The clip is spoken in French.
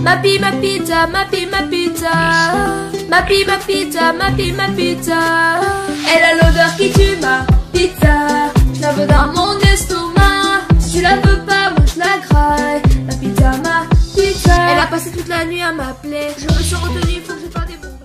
ma pizza, ma pizza. Ma pizza, ma pizza. Elle a l'odeur qui tue ma pizza. Je la veux dans mon estomac. Si tu la veux pas, moi je la graille. Ma pizza, ma pizza. Elle a passé toute la nuit à m'appeler. Je me suis retenue, faut que je fasse des bons.